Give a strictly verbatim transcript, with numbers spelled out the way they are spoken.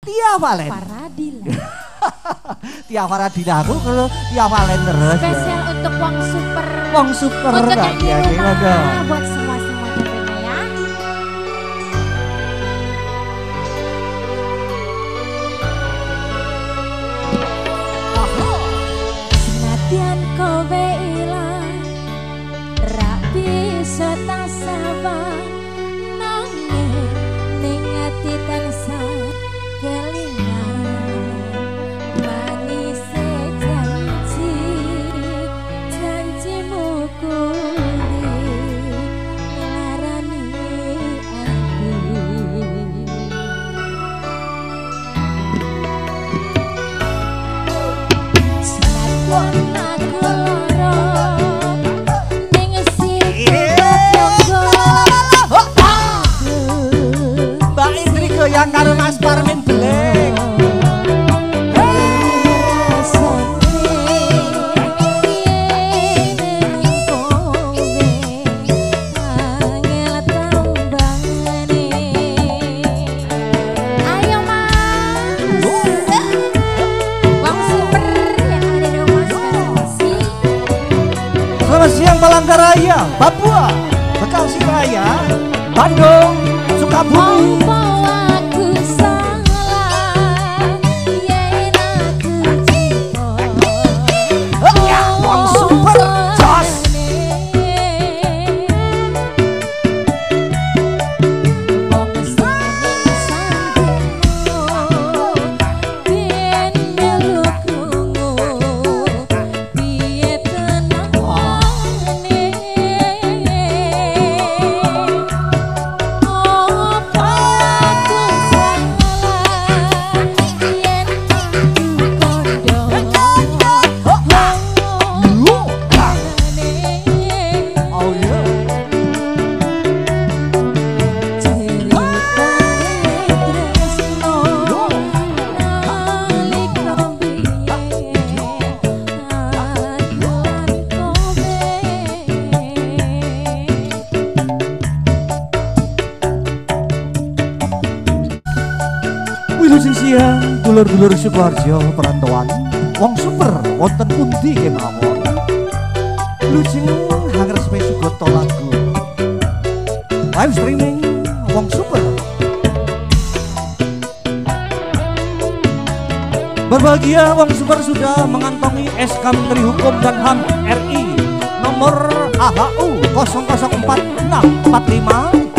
Tia Valen. Faradila. Tia Faradila aku kalau Tia Valen terus. Spesial ya. Untuk Wong Super. Wong Super untuk kan yang di rumah, ya, buat semua semua tentunya ya. Senatian kowe ilang, rapi serta sabar, nanging ning ati tansah kelingan. Manis janji, janjimu kuwi ngelarani ati. Senatian aku loro ning sirku Mbak Indri goyang karo Mas Parmin Beleng. Selamat siang Palangkaraya, Papua, Bekasi Raya, Bandung, Sukabumi. Aku salah, yen aku cinta. Ya, Wong Super, jos. Wong seneng sandingmu, ben ngelukmu, piye tenangane. Apa aku salah, yen aku kondo. Oh yeah. Wilujeng siang, dulur-dulur Sukoharjo perantauan, Wong Super wonten pundi kemawon. Wilujeng hanger resmi sugoto lagu live streaming Wong Super. Berbahagia Wong Super sudah mengantongi S K Menteri Hukum dan H A M R I nomor A H U nol nol empat enam empat lima